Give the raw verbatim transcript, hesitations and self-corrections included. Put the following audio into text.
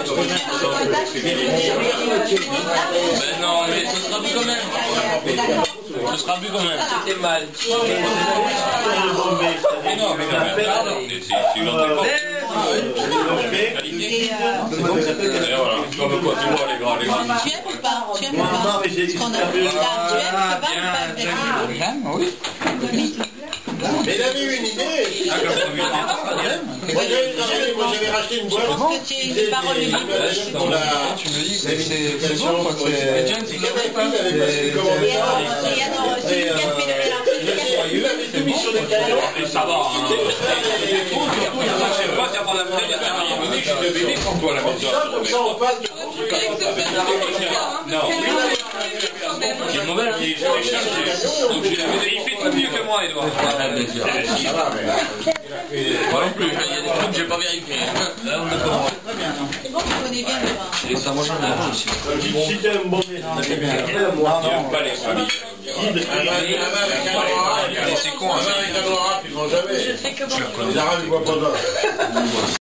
Ben non, mais ce sera bu quand même. Ce sera bu quand même. C'était mal. Mais non, mais quand même. C'est l'autre époque. C'est comme ça peut être. Comme quoi, tu vois les grands, les grands. Tu aimes ou pas? Tu aimes ou pas? Ce qu'on a fait là, tu aimes, c'est pas ou pas? Oui. Mais il avait une idée. Moi j'avais racheté une boîte. Parce que tu es une parole libre. Tu me dis que c'est bon, quoi. Il avait commandé ça. Il avait tout mis sur des camions. Et ça va. Je sais pas, t'as pas la bouteille, il y a un moment, je suis devenu pour toi la maison. Comme ça on passe. Non. Il est mauvais, il est jamais chargé. Donc il fait tout mieux que moi, Edouard. Moi non plus, il y a des trucs que j'ai pas vérifiés. Là, on le comprend. C'est bon, tu connais bien le vin. Et ça, moi j'en ai un aussi. Si t'es un bon mec, moi J'aime pas les familles. c'est con, ils vont jamais. Les Arabes ils voient pas ça.